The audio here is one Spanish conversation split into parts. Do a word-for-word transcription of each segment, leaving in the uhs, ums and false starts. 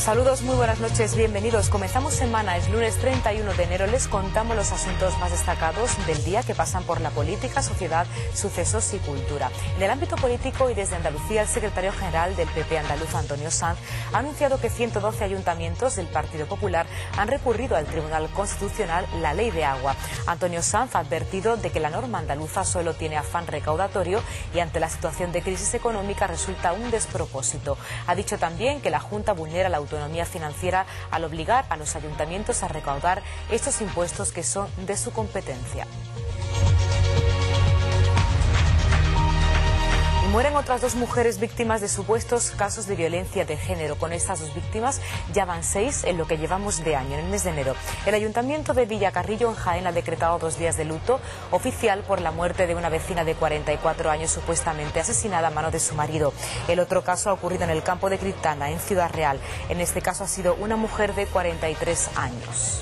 Saludos, muy buenas noches, bienvenidos. Comenzamos semana, es lunes treinta y uno de enero, les contamos los asuntos más destacados del día que pasan por la política, sociedad, sucesos y cultura. En el ámbito político y desde Andalucía, el secretario general del P P andaluz, Antonio Sanz, ha anunciado que ciento doce ayuntamientos del Partido Popular han recurrido al Tribunal Constitucional la Ley de Agua. Antonio Sanz ha advertido de que la norma andaluza solo tiene afán recaudatorio y ante la situación de crisis económica resulta un despropósito. Ha dicho también que la Junta vulnera la autonomía financiera al obligar a los ayuntamientos a recaudar estos impuestos que son de su competencia. Y mueren otras dos mujeres víctimas de supuestos casos de violencia de género. Con estas dos víctimas ya van seis en lo que llevamos de año, en el mes de enero. El Ayuntamiento de Villacarrillo, en Jaén, ha decretado dos días de luto oficial por la muerte de una vecina de cuarenta y cuatro años supuestamente asesinada a mano de su marido. El otro caso ha ocurrido en el campo de Criptana, en Ciudad Real. En este caso ha sido una mujer de cuarenta y tres años.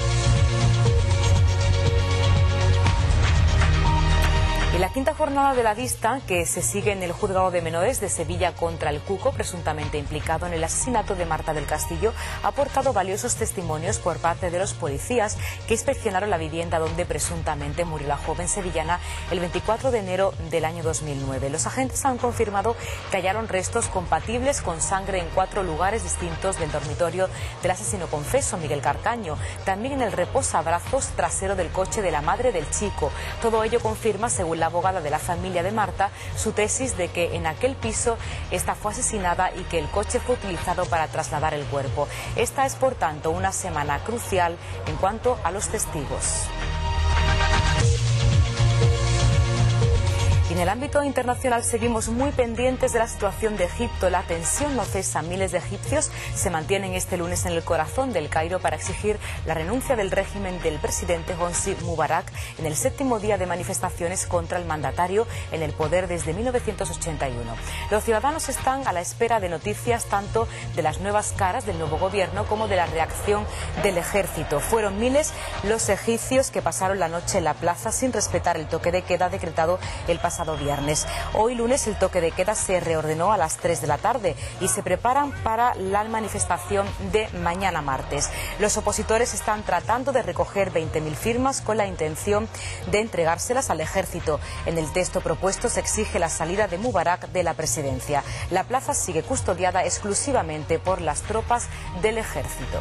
Y la quinta jornada de la vista que se sigue en el juzgado de menores de Sevilla contra el Cuco, presuntamente implicado en el asesinato de Marta del Castillo, ha aportado valiosos testimonios por parte de los policías que inspeccionaron la vivienda donde presuntamente murió la joven sevillana el veinticuatro de enero del año dos mil nueve. Los agentes han confirmado que hallaron restos compatibles con sangre en cuatro lugares distintos del dormitorio del asesino confeso, Miguel Carcaño, también en el reposabrazos trasero del coche de la madre del chico. Todo ello confirma, según la abogada de la familia de Marta, su tesis de que en aquel piso esta fue asesinada y que el coche fue utilizado para trasladar el cuerpo. Esta es, por tanto, una semana crucial en cuanto a los testigos. En el ámbito internacional seguimos muy pendientes de la situación de Egipto. La tensión no cesa. Miles de egipcios se mantienen este lunes en el corazón del Cairo para exigir la renuncia del régimen del presidente Hosni Mubarak en el séptimo día de manifestaciones contra el mandatario en el poder desde mil novecientos ochenta y uno. Los ciudadanos están a la espera de noticias tanto de las nuevas caras del nuevo gobierno como de la reacción del ejército. Fueron miles los egipcios que pasaron la noche en la plaza sin respetar el toque de queda decretado el pasado viernes. Hoy lunes el toque de queda se reordenó a las tres de la tarde y se preparan para la manifestación de mañana martes. Los opositores están tratando de recoger veinte mil firmas con la intención de entregárselas al ejército. En el texto propuesto se exige la salida de Mubarak de la presidencia. La plaza sigue custodiada exclusivamente por las tropas del ejército.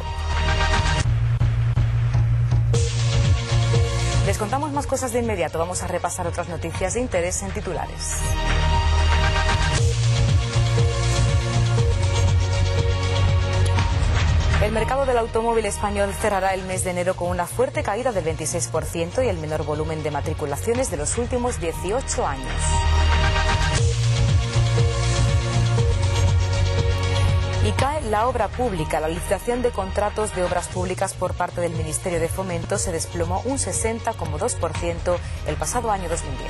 Les contamos más cosas de inmediato. Vamos a repasar otras noticias de interés en titulares. El mercado del automóvil español cerrará el mes de enero con una fuerte caída del veintiséis por ciento y el menor volumen de matriculaciones de los últimos dieciocho años. Y cae la obra pública. La licitación de contratos de obras públicas por parte del Ministerio de Fomento se desplomó un sesenta coma dos por ciento el pasado año dos mil diez.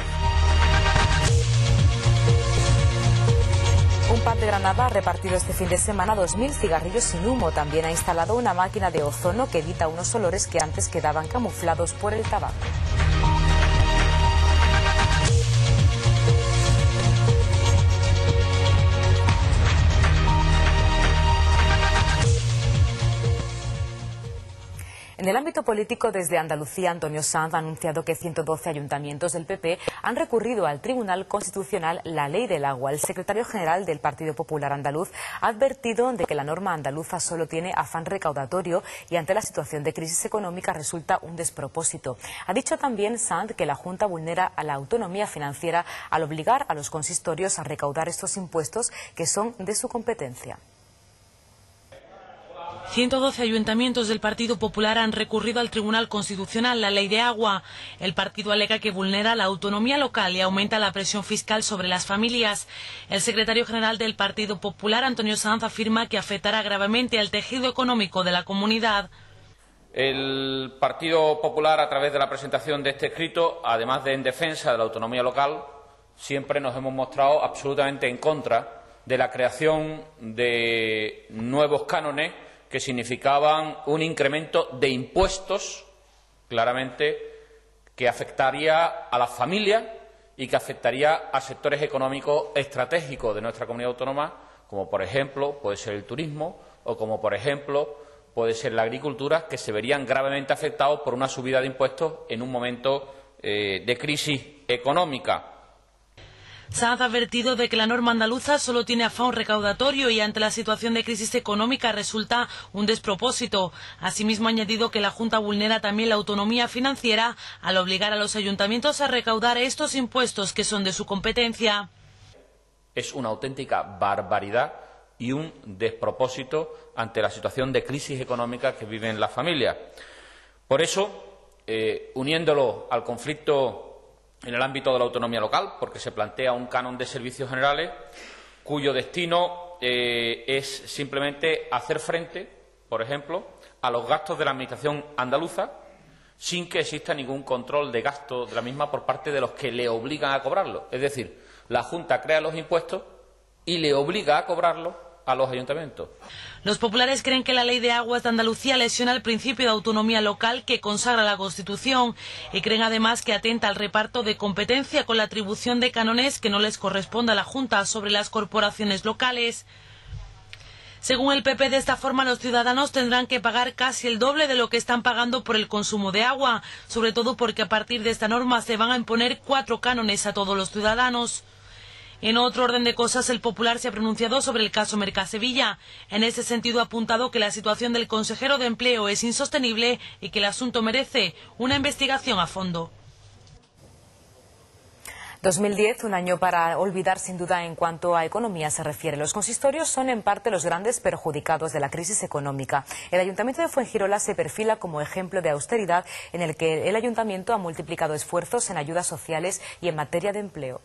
Un P A D de Granada ha repartido este fin de semana dos mil cigarrillos sin humo. También ha instalado una máquina de ozono que evita unos olores que antes quedaban camuflados por el tabaco. En el ámbito político, desde Andalucía, Antonio Sanz ha anunciado que ciento doce ayuntamientos del P P han recurrido al Tribunal Constitucional la Ley del Agua. El secretario general del Partido Popular andaluz ha advertido de que la norma andaluza solo tiene afán recaudatorio y ante la situación de crisis económica resulta un despropósito. Ha dicho también Sanz que la Junta vulnera a la autonomía financiera al obligar a los consistorios a recaudar estos impuestos que son de su competencia. ciento doce ayuntamientos del Partido Popular han recurrido al Tribunal Constitucional la Ley de Agua. El partido alega que vulnera la autonomía local y aumenta la presión fiscal sobre las familias. El secretario general del Partido Popular, Antonio Sanz, afirma que afectará gravemente al tejido económico de la comunidad. El Partido Popular, a través de la presentación de este escrito, además de en defensa de la autonomía local, siempre nos hemos mostrado absolutamente en contra de la creación de nuevos cánones que significaban un incremento de impuestos, claramente, que afectaría a las familias y que afectaría a sectores económicos estratégicos de nuestra comunidad autónoma, como por ejemplo puede ser el turismo o como, por ejemplo, puede ser la agricultura, que se verían gravemente afectados por una subida de impuestos en un momento eh, de crisis económica. Sanz ha advertido de que la norma andaluza solo tiene afán recaudatorio y ante la situación de crisis económica resulta un despropósito. Asimismo ha añadido que la Junta vulnera también la autonomía financiera al obligar a los ayuntamientos a recaudar estos impuestos que son de su competencia. Es una auténtica barbaridad y un despropósito ante la situación de crisis económica que viven las familias. Por eso, eh, uniéndolo al conflicto en el ámbito de la autonomía local, porque se plantea un canon de servicios generales cuyo destino eh, es simplemente hacer frente, por ejemplo, a los gastos de la Administración andaluza sin que exista ningún control de gasto de la misma por parte de los que le obligan a cobrarlo. Es decir, la Junta crea los impuestos y le obliga a cobrarlos a los ayuntamientos. Los populares creen que la Ley de Aguas de Andalucía lesiona el principio de autonomía local que consagra la Constitución y creen además que atenta al reparto de competencia con la atribución de cánones que no les corresponde a la Junta sobre las corporaciones locales. Según el P P, de esta forma los ciudadanos tendrán que pagar casi el doble de lo que están pagando por el consumo de agua, sobre todo porque a partir de esta norma se van a imponer cuatro cánones a todos los ciudadanos. En otro orden de cosas, el Popular se ha pronunciado sobre el caso Mercasevilla. En ese sentido ha apuntado que la situación del consejero de Empleo es insostenible y que el asunto merece una investigación a fondo. dos mil diez, un año para olvidar sin duda en cuanto a economía se refiere. Los consistorios son en parte los grandes perjudicados de la crisis económica. El Ayuntamiento de Fuengirola se perfila como ejemplo de austeridad en el que el Ayuntamiento ha multiplicado esfuerzos en ayudas sociales y en materia de empleo.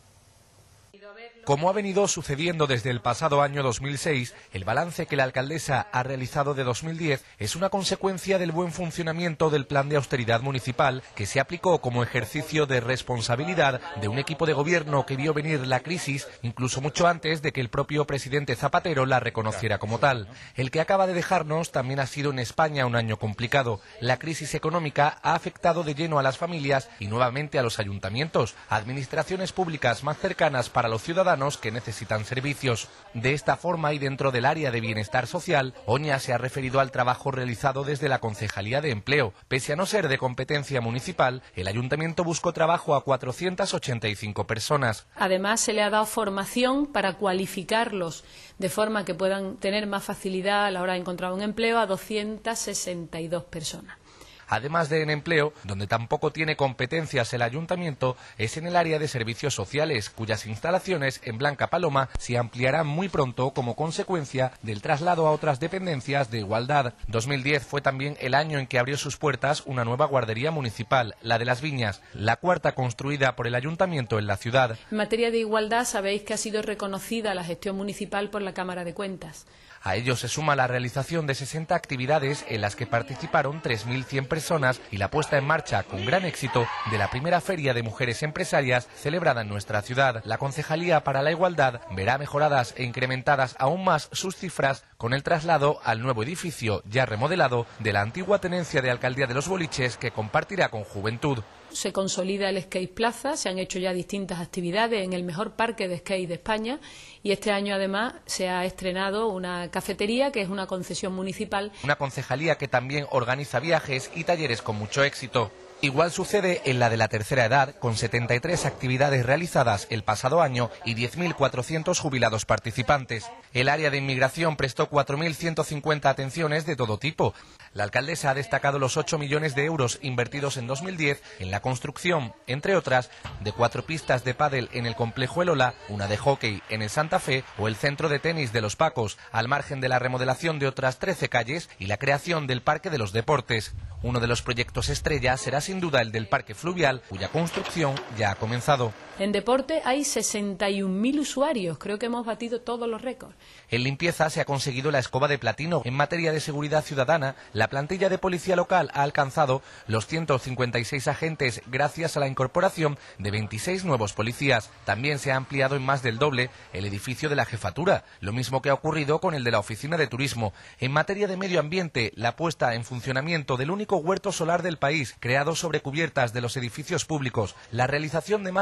Como ha venido sucediendo desde el pasado año dos mil seis, el balance que la alcaldesa ha realizado de dos mil diez es una consecuencia del buen funcionamiento del plan de austeridad municipal que se aplicó como ejercicio de responsabilidad de un equipo de gobierno que vio venir la crisis incluso mucho antes de que el propio presidente Zapatero la reconociera como tal. El que acaba de dejarnos también ha sido en España un año complicado. La crisis económica ha afectado de lleno a las familias y nuevamente a los ayuntamientos, administraciones públicas más cercanas para los ciudadanos que necesitan servicios. De esta forma y dentro del área de bienestar social, Oña se ha referido al trabajo realizado desde la Concejalía de Empleo. Pese a no ser de competencia municipal, el ayuntamiento buscó trabajo a cuatrocientas ochenta y cinco personas. Además, se le ha dado formación para cualificarlos de forma que puedan tener más facilidad a la hora de encontrar un empleo a doscientas sesenta y dos personas. Además de en empleo, donde tampoco tiene competencias el ayuntamiento, es en el área de servicios sociales, cuyas instalaciones en Blanca Paloma se ampliarán muy pronto como consecuencia del traslado a otras dependencias de igualdad. dos mil diez fue también el año en que abrió sus puertas una nueva guardería municipal, la de Las Viñas, la cuarta construida por el ayuntamiento en la ciudad. En materia de igualdad, sabéis que ha sido reconocida la gestión municipal por la Cámara de Cuentas. A ello se suma la realización de sesenta actividades en las que participaron tres mil cien personas y la puesta en marcha con gran éxito de la primera feria de mujeres empresarias celebrada en nuestra ciudad. La Concejalía para la Igualdad verá mejoradas e incrementadas aún más sus cifras con el traslado al nuevo edificio ya remodelado de la antigua tenencia de Alcaldía de los Boliches que compartirá con Juventud. Se consolida el Skate Plaza, se han hecho ya distintas actividades en el mejor parque de skate de España y este año además se ha estrenado una cafetería que es una concesión municipal. Una concejalía que también organiza viajes y talleres con mucho éxito. Igual sucede en la de la tercera edad, con setenta y tres actividades realizadas el pasado año y diez mil cuatrocientos jubilados participantes. El área de inmigración prestó cuatro mil ciento cincuenta atenciones de todo tipo. La alcaldesa ha destacado los ocho millones de euros invertidos en dos mil diez en la construcción, entre otras, de cuatro pistas de pádel en el complejo El Ola, una de hockey en el Santa Fe o el centro de tenis de Los Pacos, al margen de la remodelación de otras trece calles y la creación del Parque de los Deportes. Uno de los proyectos estrella será sin duda el del Parque Fluvial, cuya construcción ya ha comenzado. En deporte hay sesenta y un mil usuarios, creo que hemos batido todos los récords. En limpieza se ha conseguido la escoba de platino. En materia de seguridad ciudadana, la plantilla de policía local ha alcanzado los ciento cincuenta y seis agentes gracias a la incorporación de veintiséis nuevos policías. También se ha ampliado en más del doble el edificio de la jefatura, lo mismo que ha ocurrido con el de la oficina de turismo. En materia de medio ambiente, la puesta en funcionamiento del único huerto solar del país, creado sobre cubiertas de los edificios públicos, la realización de más de veinte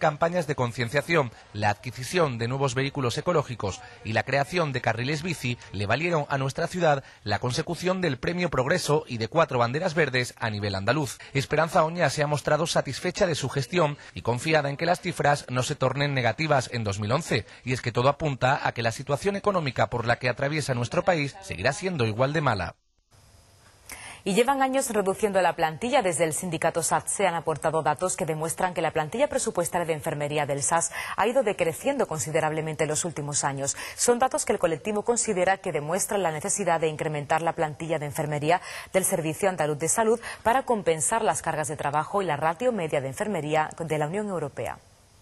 campañas de concienciación, la adquisición de nuevos vehículos ecológicos y la creación de carriles bici le valieron a nuestra ciudad la consecución del Premio Progreso y de cuatro banderas verdes a nivel andaluz. Esperanza Oña se ha mostrado satisfecha de su gestión y confiada en que las cifras no se tornen negativas en dos mil once, y es que todo apunta a que la situación económica por la que atraviesa nuestro país seguirá siendo igual de mala. Y llevan años reduciendo la plantilla. Desde el sindicato SATSE han aportado datos que demuestran que la plantilla presupuestaria de enfermería del S A S ha ido decreciendo considerablemente en los últimos años. Son datos que el colectivo considera que demuestran la necesidad de incrementar la plantilla de enfermería del Servicio Andaluz de Salud para compensar las cargas de trabajo y la ratio media de enfermería de la Unión Europea.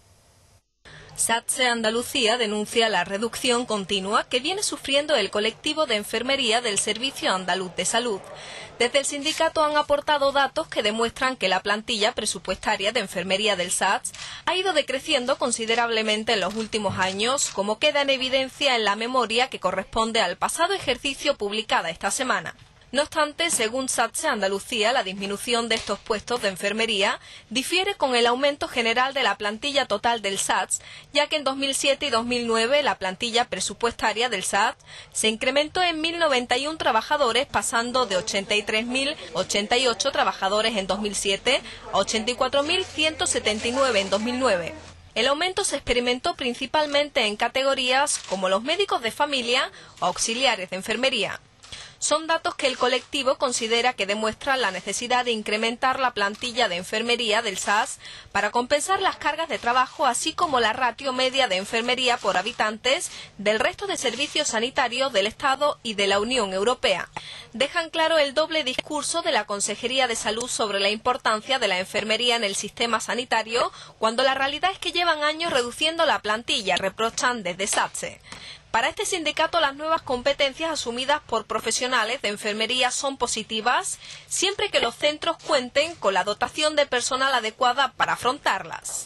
SATSE Andalucía denuncia la reducción continua que viene sufriendo el colectivo de enfermería del Servicio Andaluz de Salud. Desde el sindicato han aportado datos que demuestran que la plantilla presupuestaria de enfermería del S A T S ha ido decreciendo considerablemente en los últimos años, como queda en evidencia en la memoria que corresponde al pasado ejercicio publicada esta semana. No obstante, según SATSE Andalucía, la disminución de estos puestos de enfermería difiere con el aumento general de la plantilla total del S A T S, ya que en dos mil siete y dos mil nueve la plantilla presupuestaria del S A T S se incrementó en mil noventa y uno trabajadores, pasando de ochenta y tres mil ochenta y ocho trabajadores en dos mil siete a ochenta y cuatro mil ciento setenta y nueve en dos mil nueve. El aumento se experimentó principalmente en categorías como los médicos de familia o auxiliares de enfermería. Son datos que el colectivo considera que demuestran la necesidad de incrementar la plantilla de enfermería del S A S para compensar las cargas de trabajo, así como la ratio media de enfermería por habitantes del resto de servicios sanitarios del Estado y de la Unión Europea. Dejan claro el doble discurso de la Consejería de Salud sobre la importancia de la enfermería en el sistema sanitario, cuando la realidad es que llevan años reduciendo la plantilla, reprochan desde SATSE. Para este sindicato, las nuevas competencias asumidas por profesionales de enfermería son positivas, siempre que los centros cuenten con la dotación de personal adecuada para afrontarlas.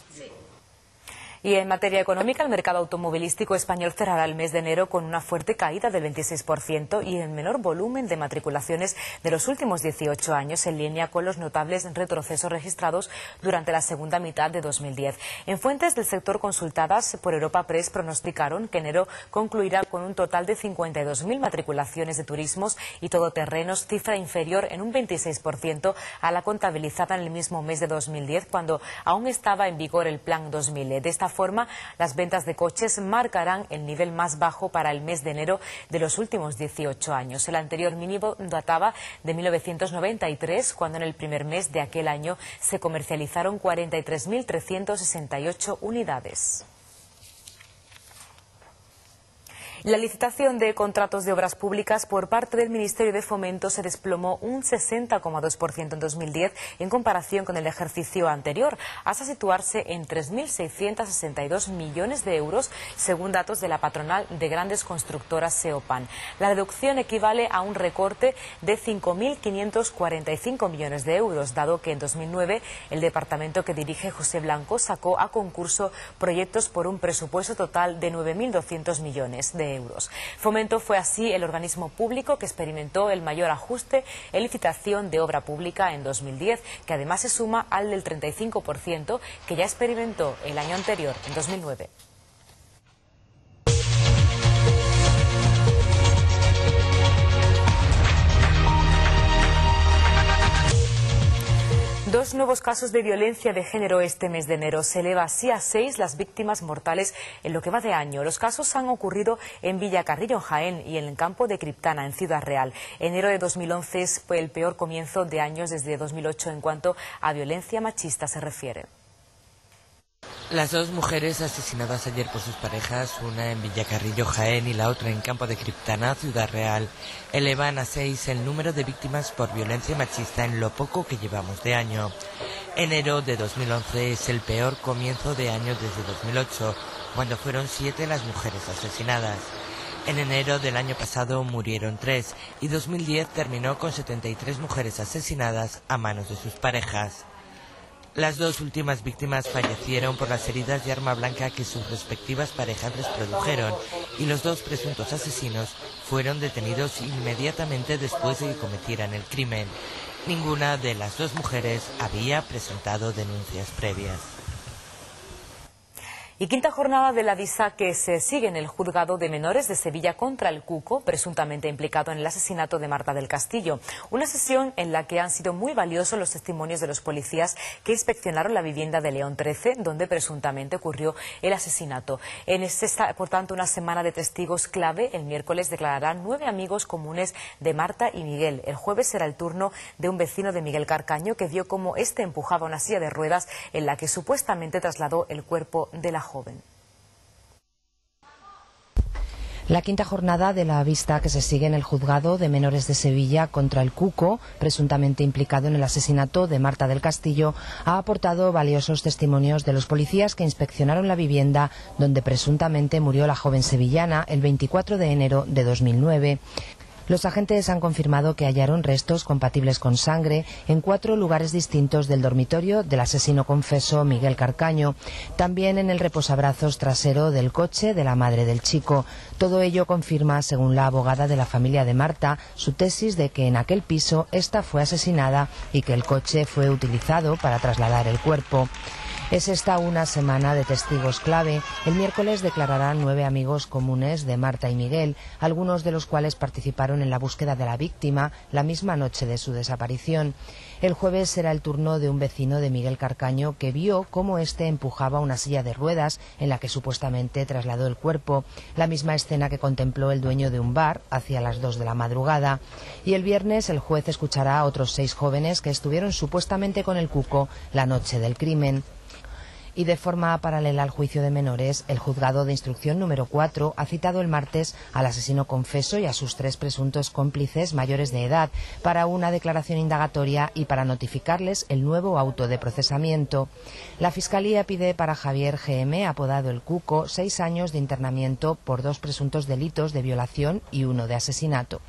Y en materia económica, el mercado automovilístico español cerrará el mes de enero con una fuerte caída del veintiséis por ciento y el menor volumen de matriculaciones de los últimos dieciocho años, en línea con los notables retrocesos registrados durante la segunda mitad de dos mil diez. En fuentes del sector consultadas por Europa Press pronosticaron que enero concluirá con un total de cincuenta y dos mil matriculaciones de turismos y todoterrenos, cifra inferior en un veintiséis por ciento a la contabilizada en el mismo mes de dos mil diez, cuando aún estaba en vigor el Plan dos mil. De esta forma, las ventas de coches marcarán el nivel más bajo para el mes de enero de los últimos dieciocho años. El anterior mínimo databa de mil novecientos noventa y tres, cuando en el primer mes de aquel año se comercializaron cuarenta y tres mil trescientas sesenta y ocho unidades. La licitación de contratos de obras públicas por parte del Ministerio de Fomento se desplomó un sesenta coma dos por ciento en dos mil diez en comparación con el ejercicio anterior, hasta situarse en tres mil seiscientos sesenta y dos millones de euros, según datos de la patronal de grandes constructoras SEOPAN. La reducción equivale a un recorte de cinco mil quinientos cuarenta y cinco millones de euros, dado que en dos mil nueve el departamento que dirige José Blanco sacó a concurso proyectos por un presupuesto total de nueve mil doscientos millones de euros. Euros. Fomento fue así el organismo público que experimentó el mayor ajuste en licitación de obra pública en dos mil diez, que además se suma al del treinta y cinco por ciento que ya experimentó el año anterior, en dos mil nueve. Dos nuevos casos de violencia de género este mes de enero. Se eleva así a seis las víctimas mortales en lo que va de año. Los casos han ocurrido en Villacarrillo, en Jaén, y en el campo de Criptana, en Ciudad Real. Enero de dos mil once fue el peor comienzo de años desde dos mil ocho en cuanto a violencia machista se refiere. Las dos mujeres asesinadas ayer por sus parejas, una en Villacarrillo, Jaén, y la otra en Campo de Criptana, Ciudad Real, elevan a seis el número de víctimas por violencia machista en lo poco que llevamos de año. Enero de dos mil once es el peor comienzo de año desde dos mil ocho, cuando fueron siete las mujeres asesinadas. En enero del año pasado murieron tres, y dos mil diez terminó con setenta y tres mujeres asesinadas a manos de sus parejas. Las dos últimas víctimas fallecieron por las heridas de arma blanca que sus respectivas parejas les produjeron, y los dos presuntos asesinos fueron detenidos inmediatamente después de que cometieran el crimen. Ninguna de las dos mujeres había presentado denuncias previas. Y quinta jornada de la vista que se sigue en el juzgado de menores de Sevilla contra el Cuco, presuntamente implicado en el asesinato de Marta del Castillo. Una sesión en la que han sido muy valiosos los testimonios de los policías que inspeccionaron la vivienda de León trece, donde presuntamente ocurrió el asesinato. En esta, por tanto, una semana de testigos clave. El miércoles declararán nueve amigos comunes de Marta y Miguel. El jueves será el turno de un vecino de Miguel Carcaño que vio cómo este empujaba una silla de ruedas en la que supuestamente trasladó el cuerpo de la joven. La quinta jornada de la vista que se sigue en el juzgado de menores de Sevilla contra el Cuco, presuntamente implicado en el asesinato de Marta del Castillo, ha aportado valiosos testimonios de los policías que inspeccionaron la vivienda donde presuntamente murió la joven sevillana el veinticuatro de enero de dos mil nueve. Los agentes han confirmado que hallaron restos compatibles con sangre en cuatro lugares distintos del dormitorio del asesino confeso Miguel Carcaño, también en el reposabrazos trasero del coche de la madre del chico. Todo ello confirma, según la abogada de la familia de Marta, su tesis de que en aquel piso esta fue asesinada y que el coche fue utilizado para trasladar el cuerpo. Es esta una semana de testigos clave. El miércoles declararán nueve amigos comunes de Marta y Miguel, algunos de los cuales participaron en la búsqueda de la víctima la misma noche de su desaparición. El jueves será el turno de un vecino de Miguel Carcaño que vio cómo éste empujaba una silla de ruedas en la que supuestamente trasladó el cuerpo, la misma escena que contempló el dueño de un bar hacia las dos de la madrugada. Y el viernes el juez escuchará a otros seis jóvenes que estuvieron supuestamente con el Cuco la noche del crimen. Y de forma paralela al juicio de menores, el juzgado de instrucción número cuatro ha citado el martes al asesino confeso y a sus tres presuntos cómplices mayores de edad para una declaración indagatoria y para notificarles el nuevo auto de procesamiento. La Fiscalía pide para Javier G M, apodado el Cuco, seis años de internamiento por dos presuntos delitos de violación y uno de asesinato.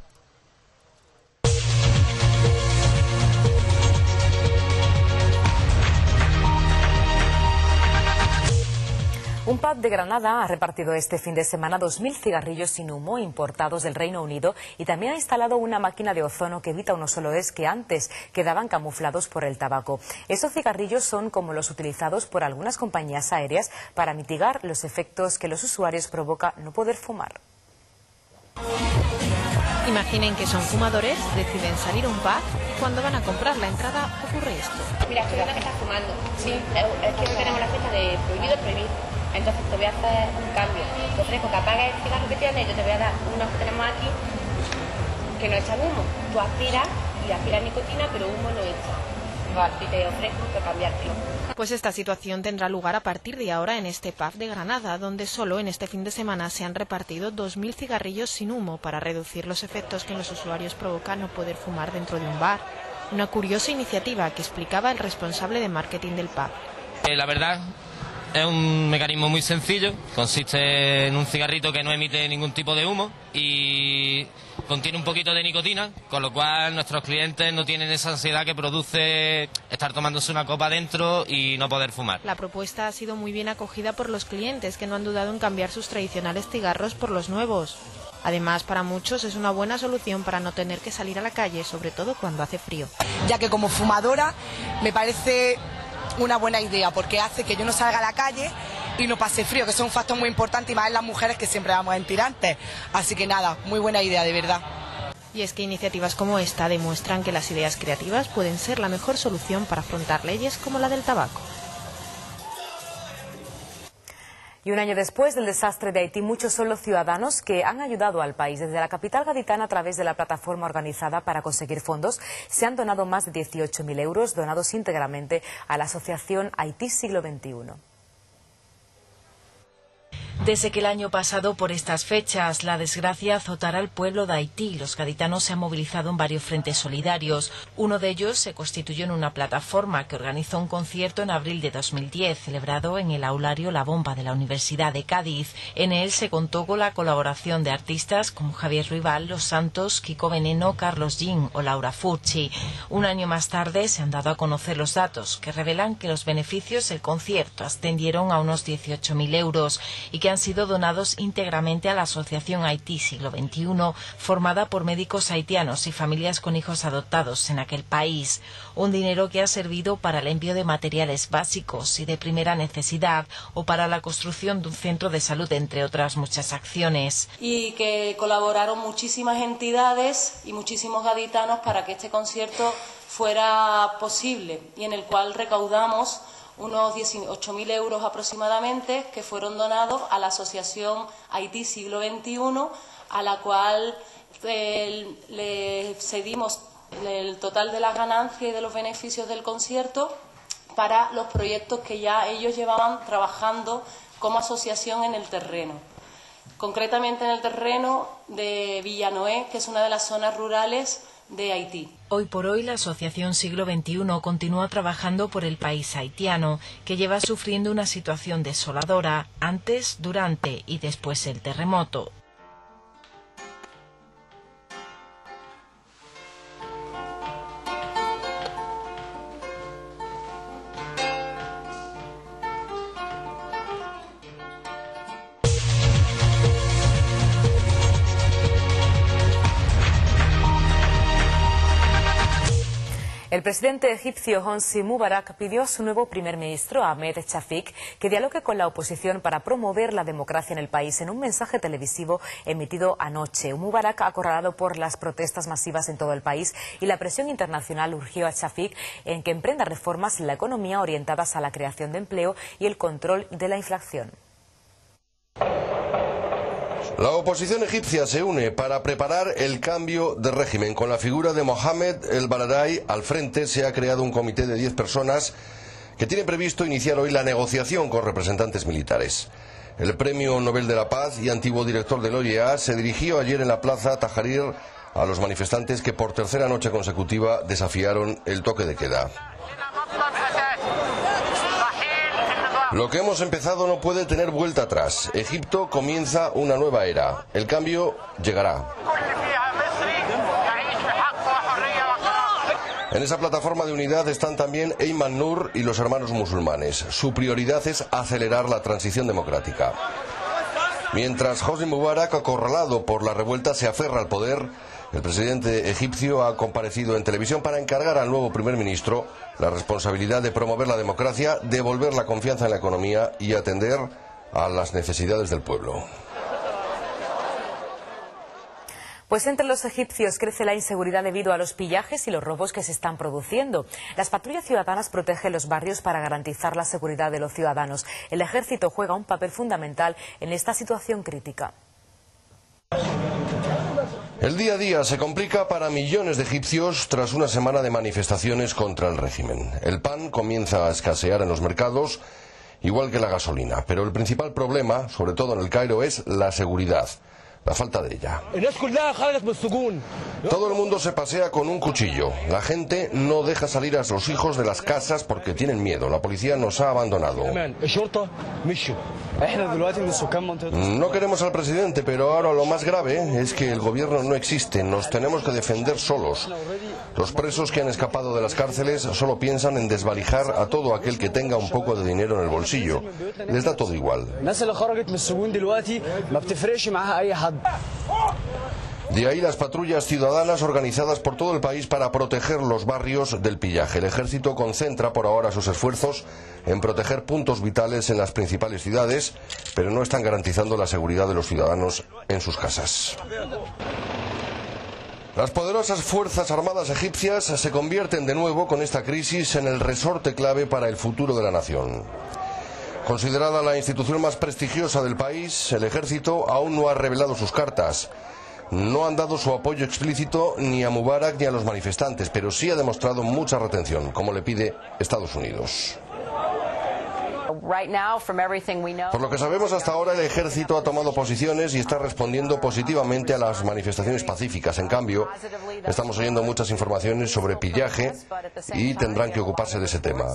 Un pub de Granada ha repartido este fin de semana dos mil cigarrillos sin humo importados del Reino Unido y también ha instalado una máquina de ozono que evita unos olores que antes quedaban camuflados por el tabaco. Esos cigarrillos son como los utilizados por algunas compañías aéreas para mitigar los efectos que los usuarios provoca no poder fumar. Imaginen que son fumadores, deciden salir a un pub y cuando van a comprar la entrada ocurre esto. Mira, estoy viendo que estás fumando. Sí, es que no tenemos la fecha de prohibido prohibir. Entonces te voy a hacer un cambio. Te ofrezco que apagues el cigarro que tienes y yo te voy a dar unos que tenemos aquí que no echan humo. Tú aspiras y aspiras nicotina, pero humo no echa. Vale. Y te ofrezco que cambiártelo. Pues esta situación tendrá lugar a partir de ahora en este pub de Granada, donde solo en este fin de semana se han repartido dos mil cigarrillos sin humo para reducir los efectos que en los usuarios provoca no poder fumar dentro de un bar. Una curiosa iniciativa que explicaba el responsable de marketing del pub. Eh, la verdad es un mecanismo muy sencillo, consiste en un cigarrito que no emite ningún tipo de humo y contiene un poquito de nicotina, con lo cual nuestros clientes no tienen esa ansiedad que produce estar tomándose una copa dentro y no poder fumar. La propuesta ha sido muy bien acogida por los clientes, que no han dudado en cambiar sus tradicionales cigarros por los nuevos. Además, para muchos es una buena solución para no tener que salir a la calle, sobre todo cuando hace frío. Ya que como fumadora me parece una buena idea, porque hace que yo no salga a la calle y no pase frío, que es un factor muy importante y más en las mujeres que siempre vamos en tirantes. Así que nada, muy buena idea, de verdad. Y es que iniciativas como esta demuestran que las ideas creativas pueden ser la mejor solución para afrontar leyes como la del tabaco. Y un año después del desastre de Haití, muchos son los ciudadanos que han ayudado al país. Desde la capital gaditana, a través de la plataforma organizada para conseguir fondos, se han donado más de dieciocho mil euros, donados íntegramente a la asociación Haití Siglo veintiuno. Desde que el año pasado, por estas fechas, la desgracia azotara al pueblo de Haití, los gaditanos se han movilizado en varios frentes solidarios. Uno de ellos se constituyó en una plataforma que organizó un concierto en abril de dos mil diez, celebrado en el aulario La Bomba de la Universidad de Cádiz. En él se contó con la colaboración de artistas como Javier Ruibal, Los Santos, Kiko Veneno, Carlos Jean o Laura Furchi. Un año más tarde se han dado a conocer los datos que revelan que los beneficios del concierto ascendieron a unos dieciocho mil euros y que han habían sido donados íntegramente a la Asociación Haití Siglo veintiuno, formada por médicos haitianos y familias con hijos adoptados en aquel país. Un dinero que ha servido para el envío de materiales básicos y de primera necesidad o para la construcción de un centro de salud, entre otras muchas acciones. Y que colaboraron muchísimas entidades y muchísimos gaditanos para que este concierto fuera posible, y en el cual recaudamos unos dieciocho mil euros aproximadamente, que fueron donados a la Asociación Haití Siglo veintiuno, a la cual eh, le cedimos el total de las ganancias y de los beneficios del concierto para los proyectos que ya ellos llevaban trabajando como asociación en el terreno. Concretamente en el terreno de Villanoé, que es una de las zonas rurales de Haití. Hoy por hoy la Asociación Siglo veintiuno continúa trabajando por el país haitiano, que lleva sufriendo una situación desoladora antes, durante y después del terremoto. El presidente egipcio Hosni Mubarak pidió a su nuevo primer ministro, Ahmed Shafik, que dialogue con la oposición para promover la democracia en el país en un mensaje televisivo emitido anoche. Mubarak, acorralado por las protestas masivas en todo el país y la presión internacional, urgió a Shafik en que emprenda reformas en la economía orientadas a la creación de empleo y el control de la inflación. La oposición egipcia se une para preparar el cambio de régimen. Con la figura de Mohamed El Baradei al frente, se ha creado un comité de diez personas que tiene previsto iniciar hoy la negociación con representantes militares. El Premio Nobel de la Paz y antiguo director del O E A se dirigió ayer en la plaza Tahrir a los manifestantes que por tercera noche consecutiva desafiaron el toque de queda. Lo que hemos empezado no puede tener vuelta atrás. Egipto comienza una nueva era. El cambio llegará. En esa plataforma de unidad están también Ayman Nour y los hermanos musulmanes. Su prioridad es acelerar la transición democrática. Mientras Hosni Mubarak, acorralado por la revuelta, se aferra al poder, el presidente egipcio ha comparecido en televisión para encargar al nuevo primer ministro la responsabilidad de promover la democracia, devolver la confianza en la economía y atender a las necesidades del pueblo. Pues entre los egipcios crece la inseguridad debido a los pillajes y los robos que se están produciendo. Las patrullas ciudadanas protegen los barrios para garantizar la seguridad de los ciudadanos. El ejército juega un papel fundamental en esta situación crítica. El día a día se complica para millones de egipcios tras una semana de manifestaciones contra el régimen. El pan comienza a escasear en los mercados, igual que la gasolina. Pero el principal problema, sobre todo en el Cairo, es la seguridad. La falta de ella. Todo el mundo se pasea con un cuchillo. La gente no deja salir a sus hijos de las casas porque tienen miedo. La policía nos ha abandonado. No queremos al presidente, pero ahora lo más grave es que el gobierno no existe. Nos tenemos que defender solos. Los presos que han escapado de las cárceles solo piensan en desvalijar a todo aquel que tenga un poco de dinero en el bolsillo. Les da todo igual. De ahí las patrullas ciudadanas organizadas por todo el país para proteger los barrios del pillaje. El ejército concentra por ahora sus esfuerzos en proteger puntos vitales en las principales ciudades, pero no están garantizando la seguridad de los ciudadanos en sus casas. Las poderosas fuerzas armadas egipcias se convierten de nuevo con esta crisis en el resorte clave para el futuro de la nación. Considerada la institución más prestigiosa del país, el ejército aún no ha revelado sus cartas. No han dado su apoyo explícito ni a Mubarak ni a los manifestantes, pero sí ha demostrado mucha retención, como le pide Estados Unidos. Por lo que sabemos hasta ahora, el ejército ha tomado posiciones y está respondiendo positivamente a las manifestaciones pacíficas. En cambio, estamos oyendo muchas informaciones sobre pillaje y tendrán que ocuparse de ese tema.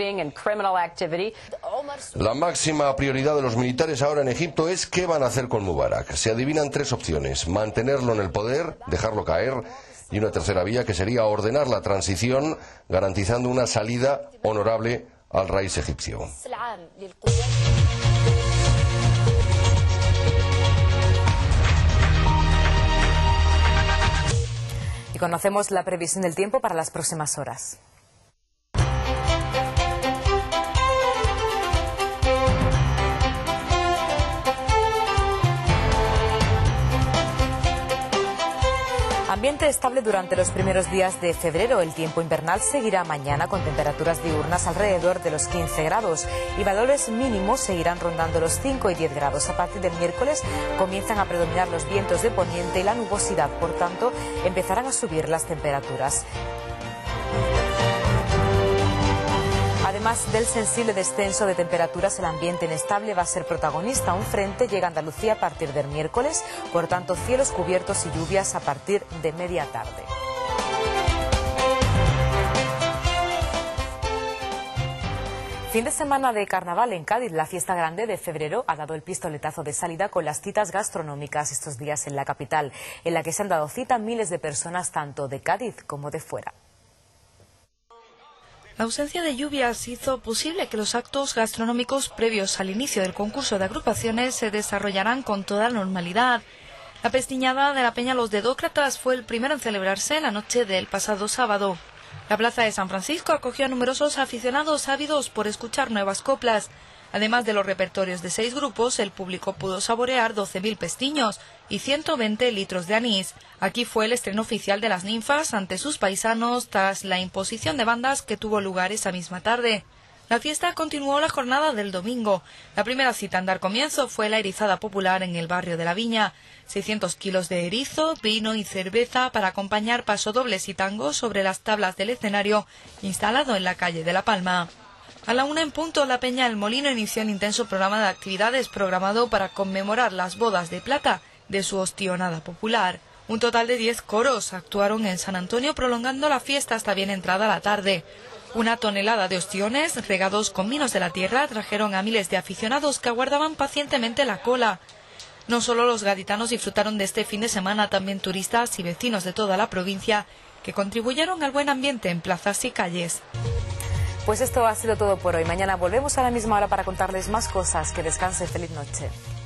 La máxima prioridad de los militares ahora en Egipto es qué van a hacer con Mubarak. Se adivinan tres opciones: mantenerlo en el poder, dejarlo caer, y una tercera vía que sería ordenar la transición, garantizando una salida honorable al raíz egipcio. Y conocemos la previsión del tiempo para las próximas horas. Ambiente estable durante los primeros días de febrero. El tiempo invernal seguirá mañana con temperaturas diurnas alrededor de los quince grados y valores mínimos seguirán rondando los cinco y diez grados. A partir del miércoles comienzan a predominar los vientos de poniente y la nubosidad, por tanto empezarán a subir las temperaturas. Además del sensible descenso de temperaturas, el ambiente inestable va a ser protagonista. Un frente llega a Andalucía a partir del miércoles, por tanto cielos cubiertos y lluvias a partir de media tarde. Fin de semana de carnaval en Cádiz. La fiesta grande de febrero ha dado el pistoletazo de salida con las citas gastronómicas estos días en la capital, en la que se han dado cita miles de personas tanto de Cádiz como de fuera. La ausencia de lluvias hizo posible que los actos gastronómicos previos al inicio del concurso de agrupaciones se desarrollaran con toda normalidad. La pestiñada de la Peña Los Dedócratas fue el primero en celebrarse la noche del pasado sábado. La plaza de San Francisco acogió a numerosos aficionados ávidos por escuchar nuevas coplas. Además de los repertorios de seis grupos, el público pudo saborear doce mil pestiños y ciento veinte litros de anís. Aquí fue el estreno oficial de Las Ninfas ante sus paisanos tras la imposición de bandas que tuvo lugar esa misma tarde. La fiesta continuó la jornada del domingo. La primera cita en dar comienzo fue la erizada popular en el barrio de la Viña. seiscientos kilos de erizo, vino y cerveza para acompañar pasodobles y tangos sobre las tablas del escenario instalado en la calle de La Palma. A la una en punto, la Peña El Molino inició un intenso programa de actividades programado para conmemorar las bodas de plata de su ostionada popular. Un total de diez coros actuaron en San Antonio prolongando la fiesta hasta bien entrada la tarde. Una tonelada de ostiones regados con vinos de la tierra trajeron a miles de aficionados que aguardaban pacientemente la cola. No solo los gaditanos disfrutaron de este fin de semana, también turistas y vecinos de toda la provincia que contribuyeron al buen ambiente en plazas y calles. Pues esto ha sido todo por hoy. Mañana volvemos a la misma hora para contarles más cosas. Que descanse. Feliz noche.